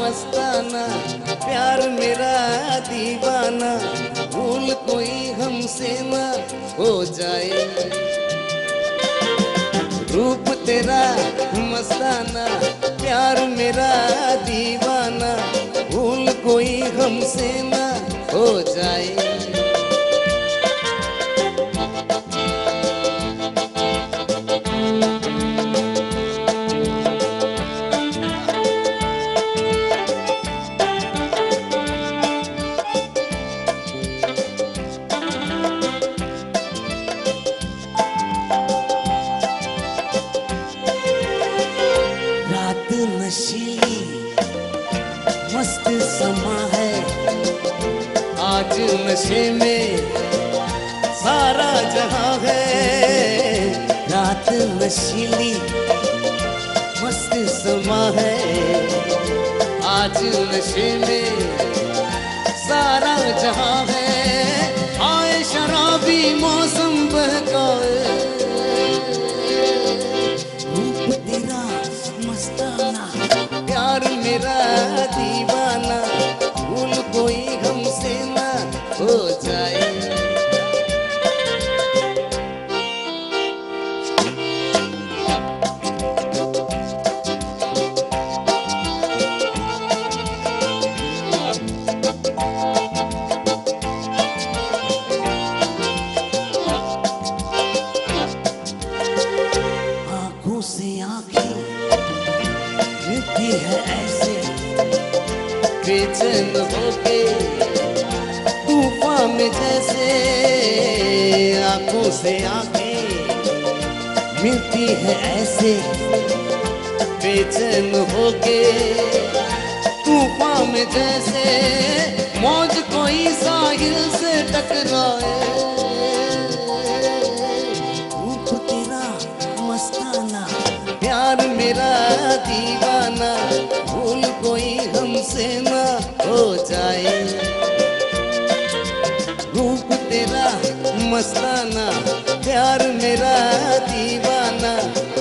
मस्ताना, प्यार मेरा दीवाना, भूल कोई हमसे ना हो जाए। रूप तेरा मस्ताना, प्यार मेरा दीवाना, भूल कोई हमसे ना हो जाए। नशीली मस्त समा है, आज नशे में सारा जहां है। रात नशीली मस्त समा है, आज नशे में सारा जहां है। आए शराबी मौसम बहकाए, प्यार मेरा दीवाना, भूल कोई हमसे ना हो जाए। आंखों से आंखें मिलती है ऐसे, बेचैन होके तूफान में जैसे। आंखों से आंखें मिलती है ऐसे, बेचैन होके तूफान में जैसे। मौज कोई साहिल से टकराए, रूप तेरा मस्ताना, प्यार मेरा दीवाना, भूल कोई हमसे ना हो जाए। रूप तेरा मस्ताना, प्यार मेरा दीवाना,